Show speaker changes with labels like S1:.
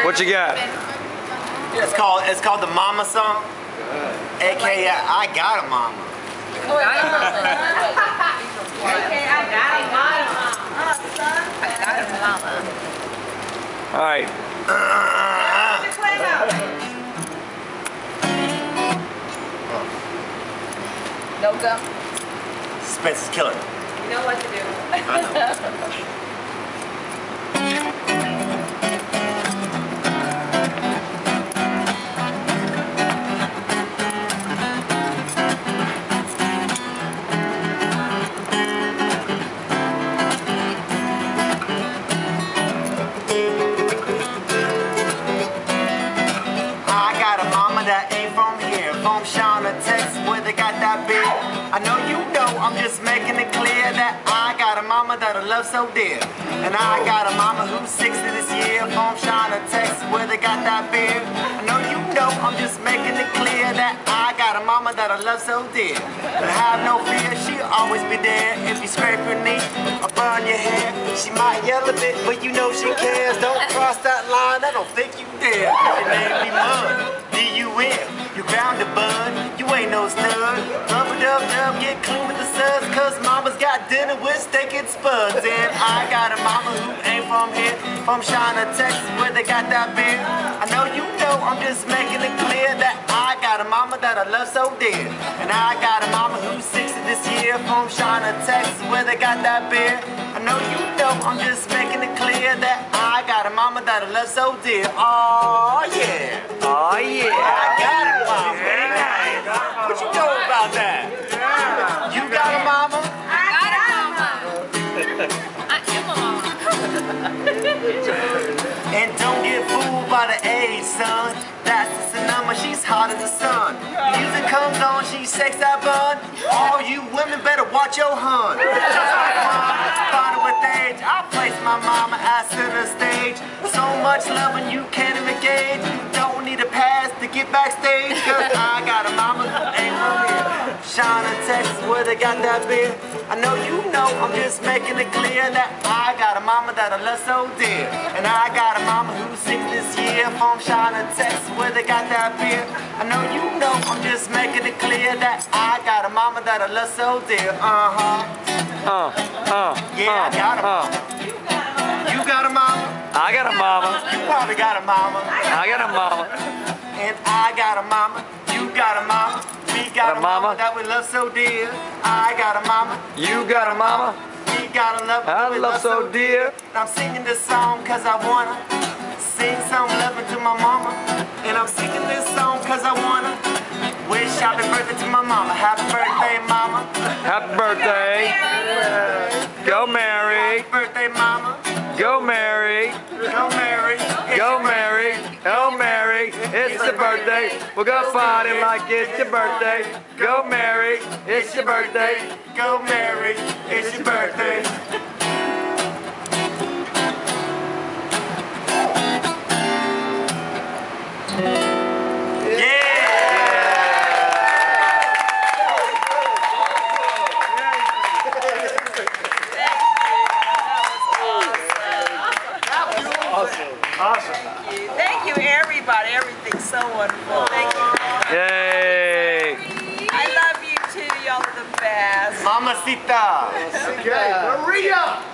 S1: What you got?
S2: It's called the Mama song. AKA I Got A Momma.
S1: All right.
S3: No gum.
S2: Spencer's killer.
S3: You know what to do.
S2: I know. That ain't from here, from Shauna, Texas, where they got that beer. I know you know, I'm just making it clear that I got a mama that I love so dear. And I got a mama who's 60 this year, from Shauna, Texas, where they got that beer. I know you know, I'm just making it clear that I got a mama that I love so dear. But have no fear, she'll always be there. If you scrape her knee or burn your hair, she might yell a bit, but you know she cares. Don't cross that line, I don't think you dare. Your name be Mud. You ground a bud, you ain't no stud. Rub-a-dub-dub, get clean with the suds, cause mama's got dinner with steak and spuds. And I got a mama who ain't from here, from Shauna, Texas, where they got that beer. I know you know, I'm just making it clear that I got a mama that I love so dear. And I got a mama who's 60 this year, from Shauna, Texas, where they got that beer. I know you know, I'm just making it clear that I got a mama that I love so dear. Oh yeah.
S1: Oh yeah.
S2: I got a mama. Yeah. What you know about that? Yeah. You got a mama?
S3: I got a mama. I am a mama.
S2: And don't get fooled by the age, son. That's just a number, she's hot as the sun. Music comes on, she shakes that bun. All you women better watch your hun. Just like mom, find her with age. I place my mama at center stage. So much love and you can't even gauge. Don't need a pass to get backstage, cause I got a mama who ain't from here. Shauna, Texas, where they got that beer. I know you know, I'm just making it clear that I got a mama that I love so dear. And I got a mama who's 6 this year, from Shauna, Texas, where they got that beer. I know you know, I'm just making it clear that I got a mama that I love so dear. Yeah, I got a mama. You got a mama?
S1: I got a mama.
S2: You probably got a mama.
S1: I got a mama.
S2: And I got a mama. You got a mama. We got a mama that we love so dear. I got a mama.
S1: You got a mama.
S2: We got a love that we love so dear. I'm singing this song cause I wanna sing some loving to my mama. And I'm singing this song cause I wanna wish happy birthday to my mama. Happy birthday, mama.
S1: Happy birthday. Go Mary.
S2: Happy birthday, mama.
S1: Go Mary.
S2: Go Mary.
S1: Go Mary. Oh Mary. It's your birthday. We're gonna party like it's your birthday. Go Mary. It's your birthday.
S2: Go Mary. It's your birthday.
S4: Awesome. Thank you, everybody. Everything's so wonderful. Thank you.
S1: Yay.
S4: I love you too. Y'all are the best.
S2: Mamacita.
S4: Okay.
S2: Maria.